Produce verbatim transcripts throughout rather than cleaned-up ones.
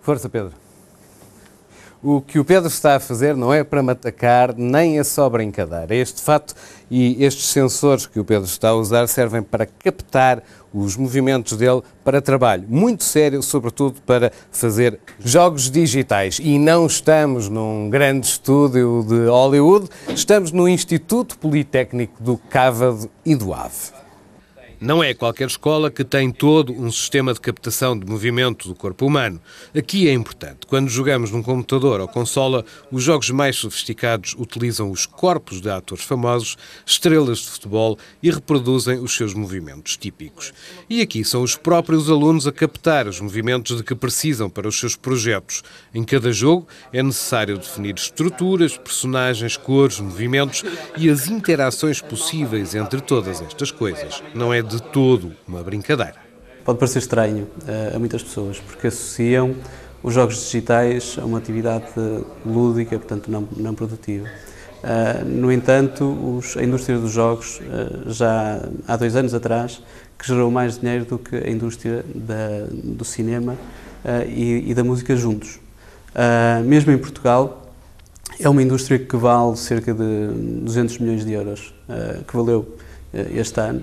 Força, Pedro. O que o Pedro está a fazer não é para me atacar, nem é só brincadeira. Este fato e estes sensores que o Pedro está a usar servem para captar os movimentos dele para trabalho muito sério, sobretudo para fazer jogos digitais. E não estamos num grande estúdio de Hollywood, estamos no Instituto Politécnico do Cávado e do Ave. Não é qualquer escola que tem todo um sistema de captação de movimento do corpo humano. Aqui é importante. Quando jogamos num computador ou consola, os jogos mais sofisticados utilizam os corpos de atores famosos, estrelas de futebol e reproduzem os seus movimentos típicos. E aqui são os próprios alunos a captar os movimentos de que precisam para os seus projetos. Em cada jogo é necessário definir estruturas, personagens, cores, movimentos e as interações possíveis entre todas estas coisas. Não é de todo uma brincadeira. Pode parecer estranho uh, a muitas pessoas, porque associam os jogos digitais a uma atividade lúdica, portanto não, não produtiva. Uh, no entanto, os, a indústria dos jogos, uh, já há dois anos atrás, que gerou mais dinheiro do que a indústria da, do cinema uh, e, e da música juntos. Uh, mesmo em Portugal, é uma indústria que vale cerca de duzentos milhões de euros, uh, que valeu uh, este ano.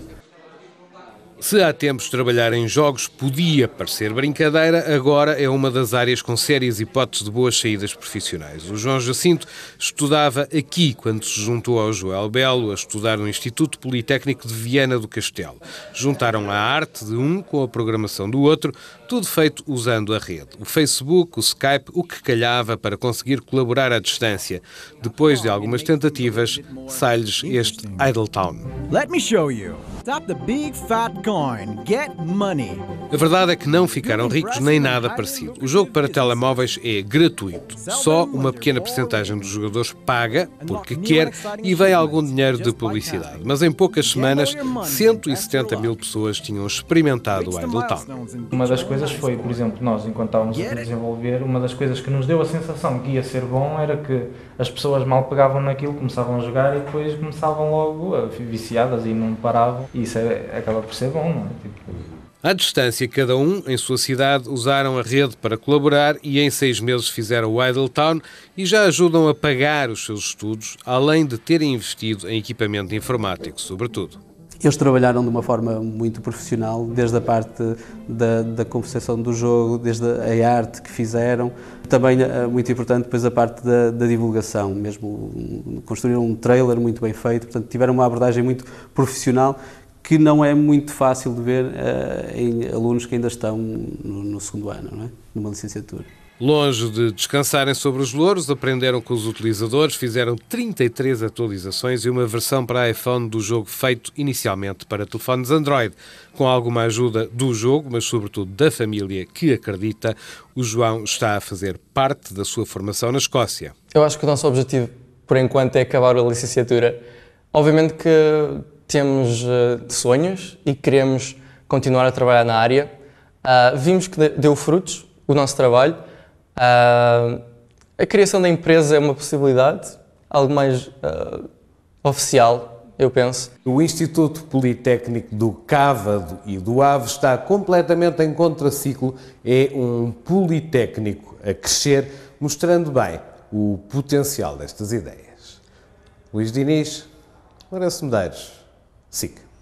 Se há tempos trabalhar em jogos podia parecer brincadeira, agora é uma das áreas com sérias hipóteses de boas saídas profissionais. O João Jacinto estudava aqui quando se juntou ao Joel Belo a estudar no Instituto Politécnico de Viana do Castelo. Juntaram a arte de um com a programação do outro, tudo feito usando a rede. O Facebook, o Skype, o que calhava para conseguir colaborar à distância. Depois de algumas tentativas, sai-lhes este Idletown. Let me show you. Stop the big fat coin. Get money. A verdade é que não ficaram ricos nem nada parecido. O jogo para telemóveis é gratuito. Só uma pequena percentagem dos jogadores paga porque quer e vem algum dinheiro de publicidade. Mas em poucas semanas, cento e setenta mil pessoas tinham experimentado o Idletown. Uma das coisas foi, por exemplo, nós, enquanto estávamos a desenvolver, uma das coisas que nos deu a sensação que ia ser bom era que as pessoas mal pegavam naquilo, começavam a jogar e depois começavam logo a viciadas e não paravam. E isso é, acaba por ser bom, não é? Tipo... À distância, cada um, em sua cidade, usaram a rede para colaborar e em seis meses fizeram o Idletown e já ajudam a pagar os seus estudos, além de terem investido em equipamento informático, sobretudo. Eles trabalharam de uma forma muito profissional, desde a parte da, da concepção do jogo, desde a arte que fizeram. Também, muito importante, depois a parte da, da divulgação, mesmo construíram um trailer muito bem feito, portanto tiveram uma abordagem muito profissional que não é muito fácil de ver uh, em alunos que ainda estão no, no segundo ano, não é? Numa licenciatura. Longe de descansarem sobre os louros, aprenderam com os utilizadores, fizeram trinta e três atualizações e uma versão para iPhone do jogo feito inicialmente para telefones Android. Com alguma ajuda do jogo, mas sobretudo da família que acredita, o João está a fazer parte da sua formação na Escócia. Eu acho que o nosso objetivo, por enquanto, é acabar a licenciatura. Obviamente que temos uh, sonhos e queremos continuar a trabalhar na área. Uh, vimos que deu frutos o nosso trabalho. Uh, a criação da empresa é uma possibilidade, algo mais uh, oficial, eu penso. O Instituto Politécnico do Cávado e do Ave está completamente em contraciclo. É um politécnico a crescer, mostrando bem o potencial destas ideias. Luís Diniz, Lourenço Medeiros, S I C.